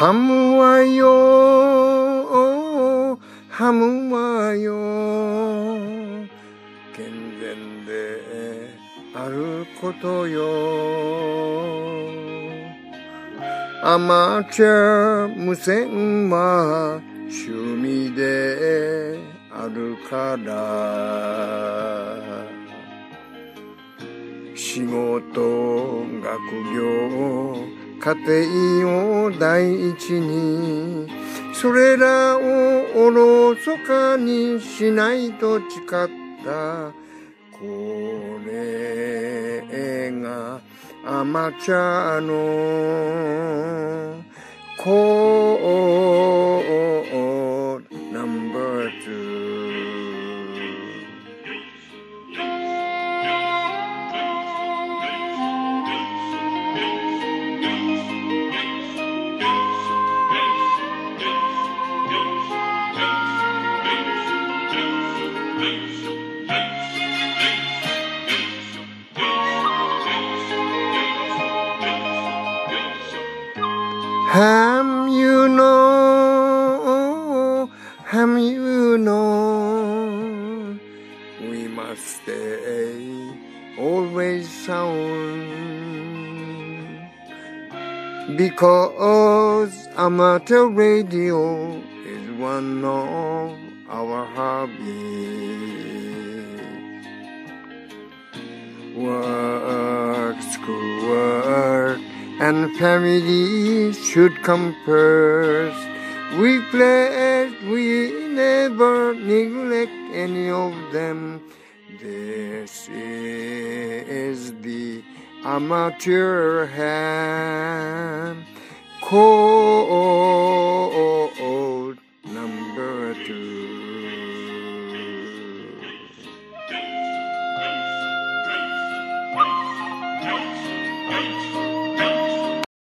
ハムはよ、ハムはよ、健全であることよ。アマチュア無線は趣味であるから、仕事、学業、家庭を第一に、それらをおろそかにしないと誓った。これがアマチュアのコードナンバー2。You know, we must stay always sound, because amateur radio is one of our hobbies. Work, schoolwork, and family should come first. We never neglect any of them. This is the amateur ham call.